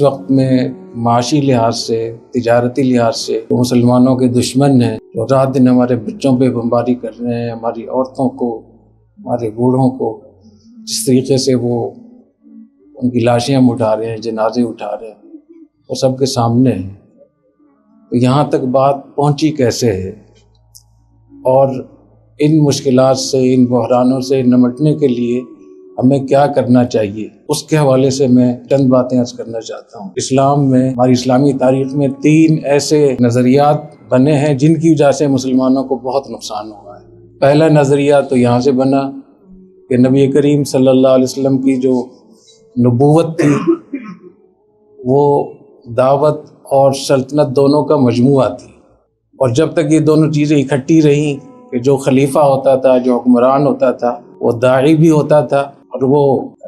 اس وقت میں معاشی لحاظ سے، تجارتی لحاظ سے مسلمانوں کے دشمن ہیں، جو رات دن ہمارے بچوں پہ بمباری کر رہے ہیں، ہماری عورتوں کو، ہمارے بوڑھوں کو جس طریقے سے وہ ان کی لاشیں ہم اٹھا رہے ہیں، جنازے اٹھا رہے ہیں، وہ سب کے سامنے ہیں۔ تو یہاں تک بات پہنچی کیسے ہے، اور ان مشکلات سے، ان بحرانوں سے نمٹنے کے لیے ہمیں کیا کرنا چاہیے، اس کے حوالے سے میں چند باتیں عرض کرنا چاہتا ہوں۔ اسلام میں، ہماری اسلامی تاریخ میں 3 ایسے نظریات بنے ہیں جن کی وجہ سے مسلمانوں کو بہت نقصان ہوا ہے۔ پہلا نظریہ تو یہاں سے بنا کہ نبی کریم صلی اللہ علیہ وسلم کی جو نبوت تھی وہ دعوت اور سلطنت دونوں کا مجموعہ تھی، اور جب تک یہ دونوں چیزیں اکٹھی رہیں کہ جو خلیفہ ہوتا تھا، جو حکمران ہوتا تھا، وہ داعی بھی ہوتا تھا اور وہ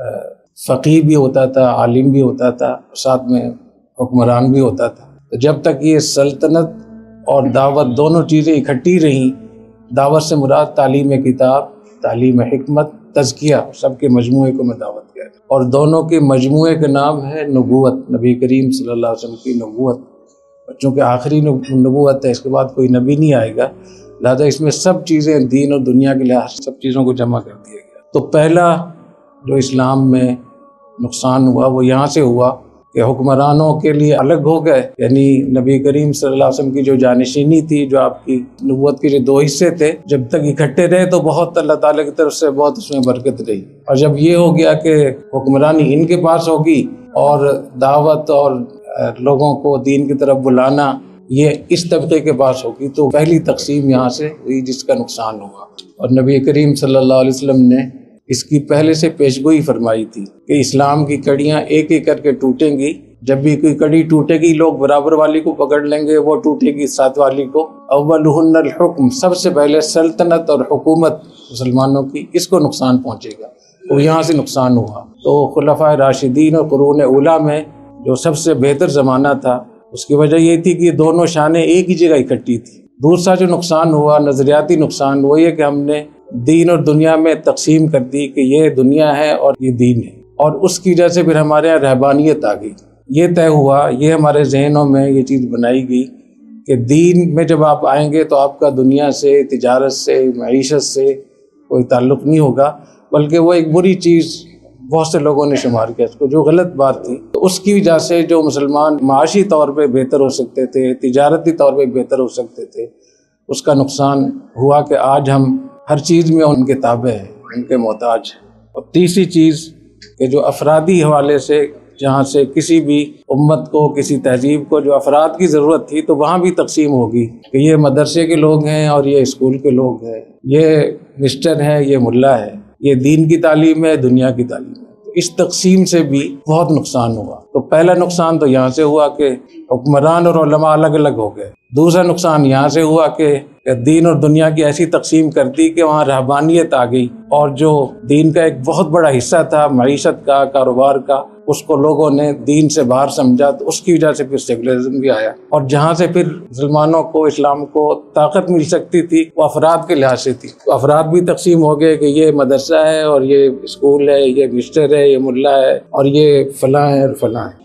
فقیہ بھی ہوتا تھا، عالم بھی ہوتا تھا، ساتھ میں حکمران بھی ہوتا تھا۔ تو جب تک یہ سلطنت اور دعوت دونوں چیزیں اکٹھی رہیں، دعوت سے مراد تعلیم کتاب، تعلیم حکمت، تزکیہ، سب کے مجموعے کو میں دعوت کہتا ہوں، اور دونوں کے مجموعے کا نام ہے نبوت، نبی کریم صلی اللہ علیہ وسلم کی نبوت۔ چونکہ آخری نبوت ہے، اس کے بعد کوئی نبی نہیں آئے گا، لہذا اس میں سب چیزیں، دین اور دنیا کے لحاظ سے سب چیزوں کو جمع کر دیا گیا۔ تو پہلا جو اسلام میں نقصان ہوا وہ یہاں سے ہوا کہ حکمرانوں کے لیے الگ ہو گئے، یعنی نبی کریم صلی اللہ علیہ وسلم کی جو جانشینی تھی، جو آپ کی نبوت کے جو 2 حصے تھے، جب تک اکٹھے رہے تو بہت اللہ تعالیٰ کی طرف سے بہت اس میں برکت رہی، اور جب یہ ہو گیا کہ حکمرانی ان کے پاس ہوگی اور دعوت اور لوگوں کو دین کی طرف بلانا یہ اس طبقے کے پاس ہوگی، تو پہلی تقسیم یہاں سے ہوئی جس کا نقصان ہوا۔ اور نبی کریم صلی اللہ علیہ وسلم نے اس کی پہلے سے پیشگوئی فرمائی تھی کہ اسلام کی کڑیاں ایک ایک کر کے ٹوٹیں گی، جب بھی کوئی کڑی ٹوٹے گی لوگ برابر والی کو پکڑ لیں گے، وہ ٹوٹے گی ساتھ والی کو۔ اولہن الحکم، سب سے پہلے سلطنت اور حکومت مسلمانوں کی، اس کو نقصان پہنچے گا، تو یہاں سے نقصان ہوا۔ تو خلفائے راشدین اور قرون اولیٰ میں جو سب سے بہتر زمانہ تھا، اس کی وجہ یہ تھی کہ یہ دونوں شانیں ایک ہی جگہ اکٹھی تھی۔ دوسرا جو نقصان ہوا، نظریاتی نقصان، وہ یہ کہ ہم نے دین اور دنیا میں تقسیم کر دی کہ یہ دنیا ہے اور یہ دین ہے، اور اس کی وجہ سے پھر ہمارے یہاں رہبانیت آ گئی۔ یہ طے ہوا، یہ ہمارے ذہنوں میں یہ چیز بنائی گئی کہ دین میں جب آپ آئیں گے تو آپ کا دنیا سے، تجارت سے، معیشت سے کوئی تعلق نہیں ہوگا، بلکہ وہ ایک بری چیز بہت سے لوگوں نے شمار کیا اس کو، جو غلط بات تھی۔ تو اس کی وجہ سے جو مسلمان معاشی طور پہ بہتر ہو سکتے تھے، تجارتی طور پہ بہتر ہو سکتے تھے، اس کا نقصان ہوا کہ آج ہم ہر چیز میں ان کے تابع ہیں، ان کے محتاج ہیں۔ اور تیسری چیز کہ جو افرادی حوالے سے، جہاں سے کسی بھی امت کو، کسی تہذیب کو جو افراد کی ضرورت تھی، تو وہاں بھی تقسیم ہوگی کہ یہ مدرسے کے لوگ ہیں اور یہ اسکول کے لوگ ہیں، یہ مسٹر ہے، یہ ملا ہے، یہ دین کی تعلیم ہے، دنیا کی تعلیم ہے۔ تو اس تقسیم سے بھی بہت نقصان ہوا۔ تو پہلا نقصان تو یہاں سے ہوا کہ حکمران اور علماء الگ الگ ہو گئے۔ دوسرا نقصان یہاں سے ہوا کہ دین اور دنیا کی ایسی تقسیم کر دی کہ وہاں رہبانیت آ گئی، اور جو دین کا ایک بہت بڑا حصہ تھا، معیشت کا، کاروبار کا، اس کو لوگوں نے دین سے باہر سمجھا، تو اس کی وجہ سے پھر سیکولرزم بھی آیا، اور جہاں سے پھر مسلمانوں کو، اسلام کو طاقت مل سکتی تھی وہ افراد کے لحاظ سے تھی۔ تو افراد بھی تقسیم ہو گئے کہ یہ مدرسہ ہے اور یہ اسکول ہے، یہ مسٹر ہے، یہ ملا ہے، اور یہ فلاں ہے اور فلاں ہے۔